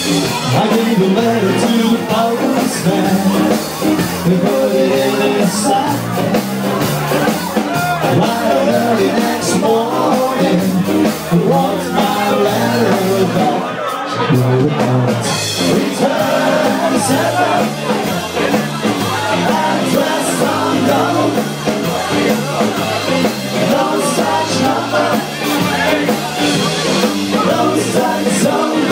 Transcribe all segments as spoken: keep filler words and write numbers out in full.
I gave a letter to the postman. They put it in his sack. Right early next morning, what's my letter back? She wrote about return seven, address unknown, no such number, no such zone.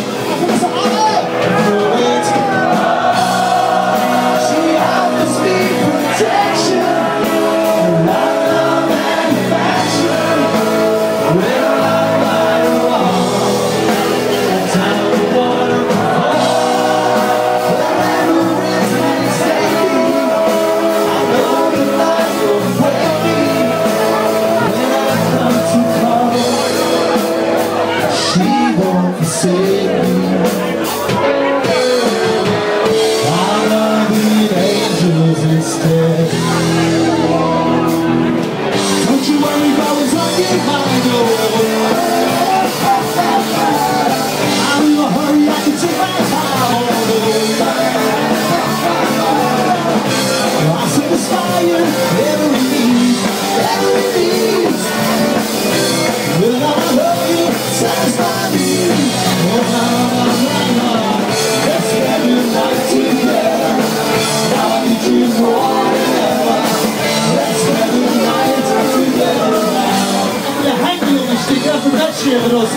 Los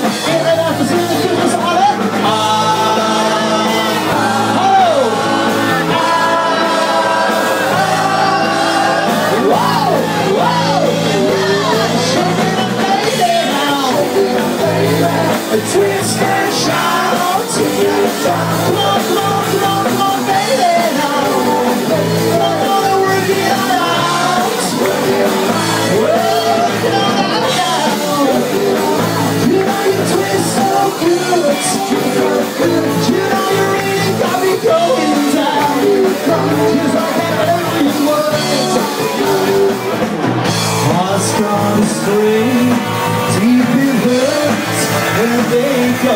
twist and shout to you. Come on, come on, come on, come on, baby now. Come on, come on, work it out. Work it out. Work it out now. You know you twist so good. You know you really got me going down. Just like every word. Oscar Street, deep in hurts where they go.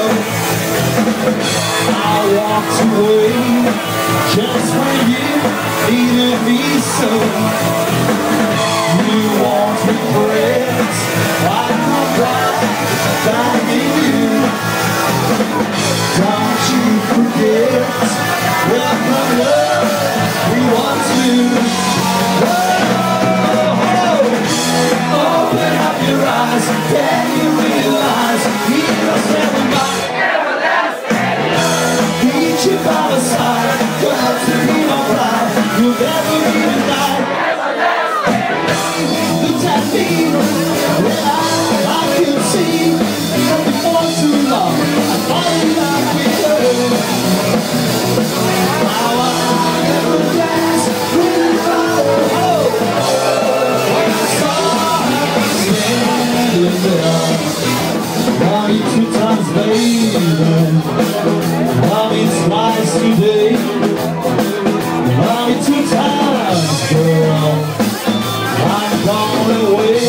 I walked away just when you needed me so. You won't regret I come right back in you. Don't you forget welcome love we want to. Open up your eyes, can you realize heroes never mind? Each you by the side, God to be my pride, you'll never be denied. Look at me, when I, I can see before too long, I finally got with how I never dance with the crowd. When I saw her standing there, love me two times, baby. Love me twice today. Love me two times, girl. I'm gone away.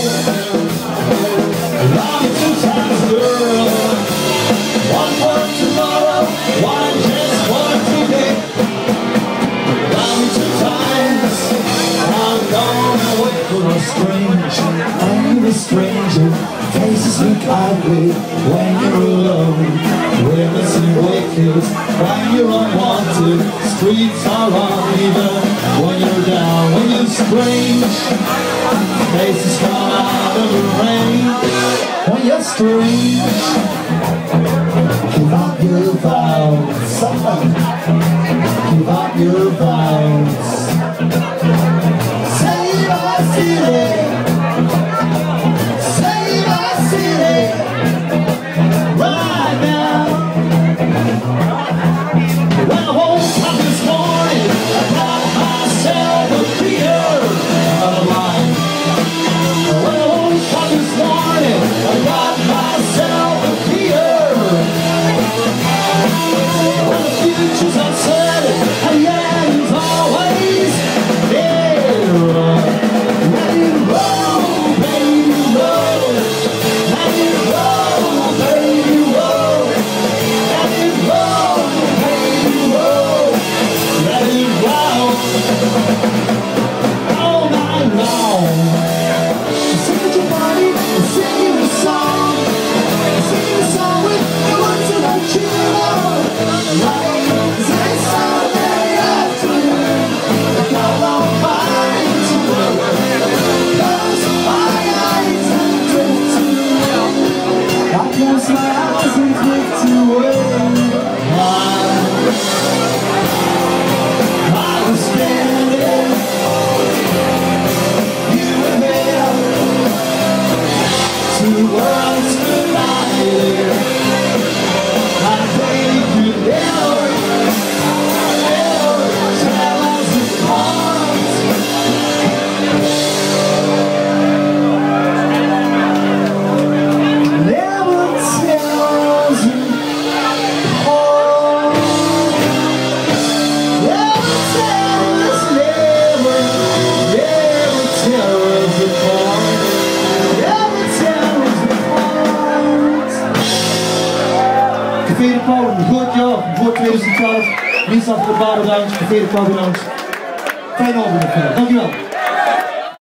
Love me two times, girl. One for tomorrow, one just for today. Love me two times. I'm gone away. You're a stranger. I'm a stranger. Faces look ugly when you're alone. Rivers and wakers when you're unwanted. Streets are uneven when you're down. When you're strange, faces come out of the rain. When you're strange, give up your vows. Someone, give up your vows. Save our city. Futures uncertain, and yeah, it's all Café de Pauw, een goed jaar voor twintig twaalf. Lies af de Badenlijns, Café de Pauw bedankt. Fijne avond nog. Dankjewel.